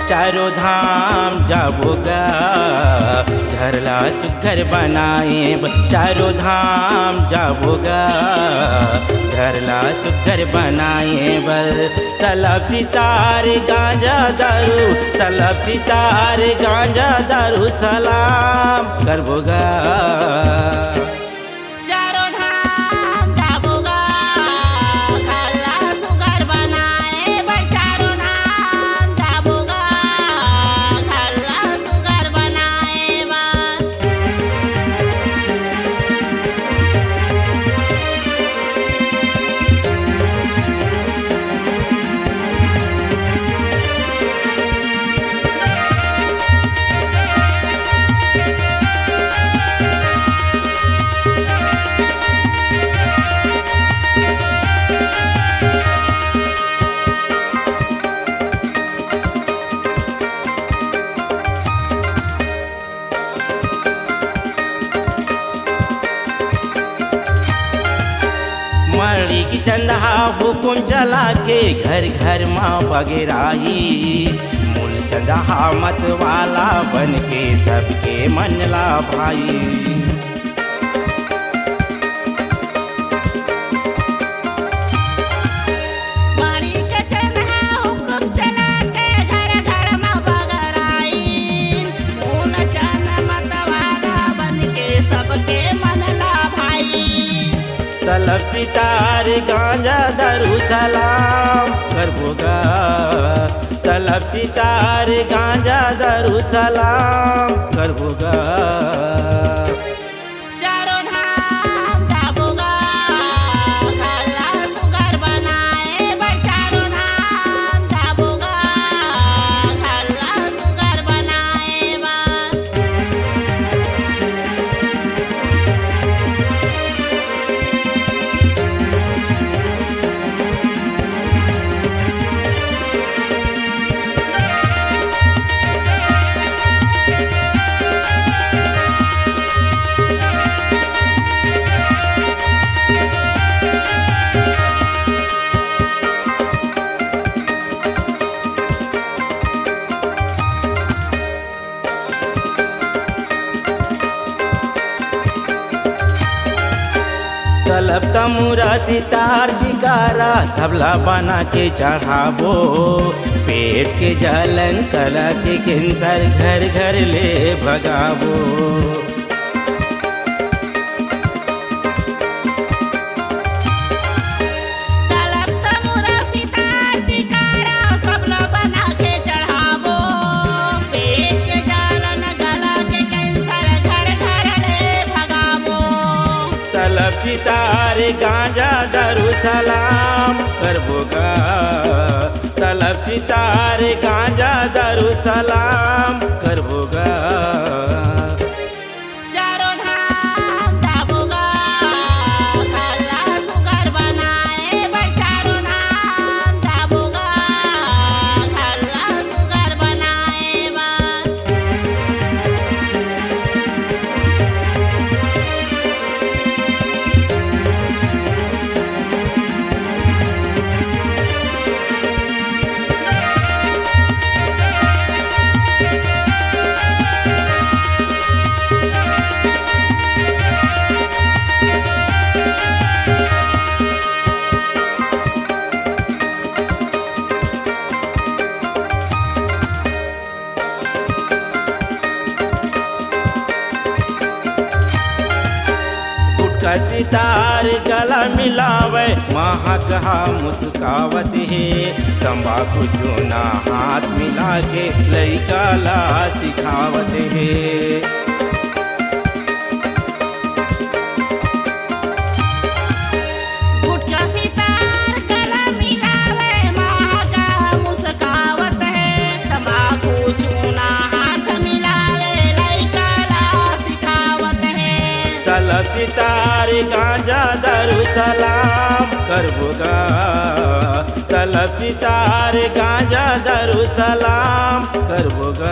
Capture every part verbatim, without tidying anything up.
चारों धाम जाबोगा घरला सुघर बनाए चारों धाम जाबोगा घरला सुघर बनाए बर तलब सितार गांजा दारू तलब सितार गांजा दारू सलाम करबोगा मड़ी की चंदा हुकुम चला के घर घर माँ बगेराई मूल चंदा मत वाला बन के सबके मन ला भाई तलब सितार गांजा दारू सलाम करबोगा तलब सितार गांजा दारू सलाम करबोगा तलब तमुरा सितार जिकारा सबला बना के चढ़ाबो पेट के जलन कला के कैंसर घर घर ले भगाबो तलब तमुरा सितार जिकारा सबला बना के चढ़ाबो पेट के जलन गला के कैंसर घर घर ले भगाबो तलब सितार गांजा दारू सलाम करबोगा तलब सितार गांजा दारू सलाम करबोगा चारों धाम जाबोगा घरला सुघर बनाए बर चारों धाम जाबोगा घरला सुघर बनाए बर सितार गला मिलावे वहाँ कहा मुस्कावत है तंबाकू चूना हाथ मिला के लइका ला सिखावत है गुटका सितार गला मिलावे वहाँ कहा मुस्कावत है तंबाकू चूना हाथ मिलावे लइका ला सिखावत है तलब सितार गांजा दारू सलाम करबोगा तलब सितार गांजा दारू सलाम करबोगा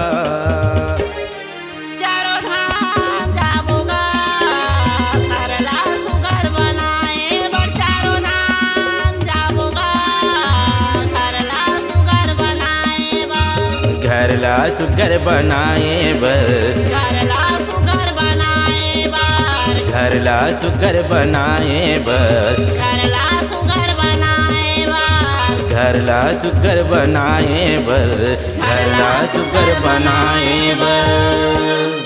चारों धाम जाबोगा घरला सुघर बनाए बर चारों धाम जाबोगा घरला सुघर बनाए बर ला सुगर बनाए बर, घर ला सुगर बनाए बर, घर ला सुगर बनाए बर, घर ला सुगर बनाए बर, घर ला सुगर बनाए बर, घर ला सुगर बनाए बर।